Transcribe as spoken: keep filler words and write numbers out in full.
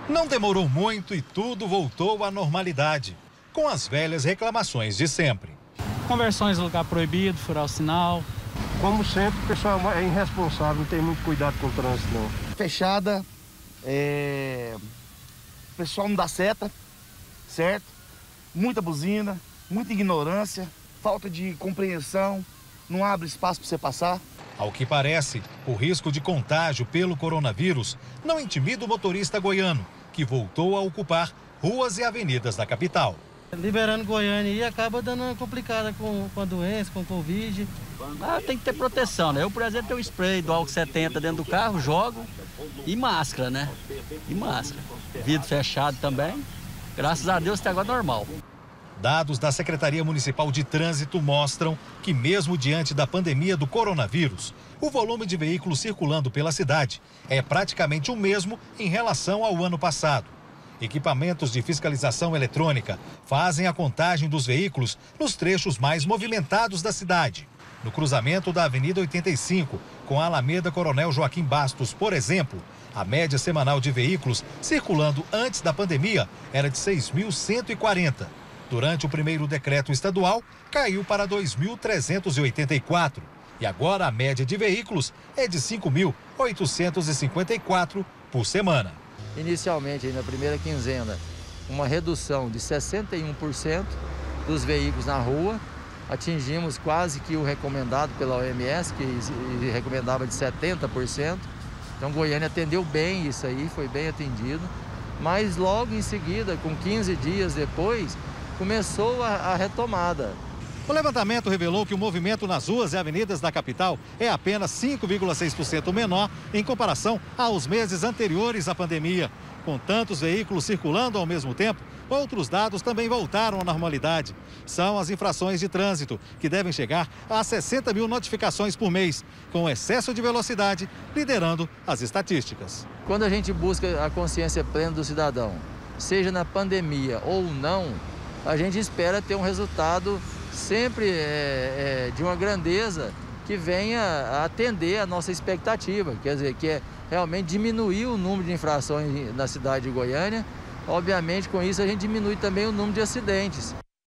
Não demorou muito e tudo voltou à normalidade, com as velhas reclamações de sempre. Conversões no lugar proibido, furar o sinal. Como sempre, o pessoal é irresponsável, não tem muito cuidado com o trânsito, não. Fechada, é... o pessoal não dá seta, certo? Muita buzina, muita ignorância, falta de compreensão, não abre espaço para você passar. Ao que parece, o risco de contágio pelo coronavírus não intimida o motorista goiano, que voltou a ocupar ruas e avenidas da capital. Liberando Goiânia e acaba dando uma complicada com, com a doença, com o Covid. Ah, tem que ter proteção, né? Eu, por exemplo, tenho um spray do álcool setenta dentro do carro, jogo e máscara, né? E máscara. Vidro fechado também. Graças a Deus, até agora é normal. Dados da Secretaria Municipal de Trânsito mostram que, mesmo diante da pandemia do coronavírus, o volume de veículos circulando pela cidade é praticamente o mesmo em relação ao ano passado. Equipamentos de fiscalização eletrônica fazem a contagem dos veículos nos trechos mais movimentados da cidade. No cruzamento da Avenida oitenta e cinco com a Alameda Coronel Joaquim Bastos, por exemplo, a média semanal de veículos circulando antes da pandemia era de seis mil cento e quarenta. Durante o primeiro decreto estadual, caiu para dois mil trezentos e oitenta e quatro. E agora a média de veículos é de cinco mil oitocentos e cinquenta e quatro por semana. Inicialmente, aí na primeira quinzena, uma redução de sessenta e um por cento dos veículos na rua. Atingimos quase que o recomendado pela O M S, que recomendava de setenta por cento. Então, Goiânia atendeu bem isso aí, foi bem atendido. Mas logo em seguida, com quinze dias depois, começou a, a retomada. O levantamento revelou que o movimento nas ruas e avenidas da capital é apenas cinco vírgula seis por cento menor em comparação aos meses anteriores à pandemia. Com tantos veículos circulando ao mesmo tempo, outros dados também voltaram à normalidade. São as infrações de trânsito, que devem chegar a sessenta mil notificações por mês, com excesso de velocidade liderando as estatísticas. Quando a gente busca a consciência plena do cidadão, seja na pandemia ou não, a gente espera ter um resultado sempre é, é, de uma grandeza que venha a atender a nossa expectativa, quer dizer, que é realmente diminuir o número de infrações na cidade de Goiânia. Obviamente, com isso, a gente diminui também o número de acidentes.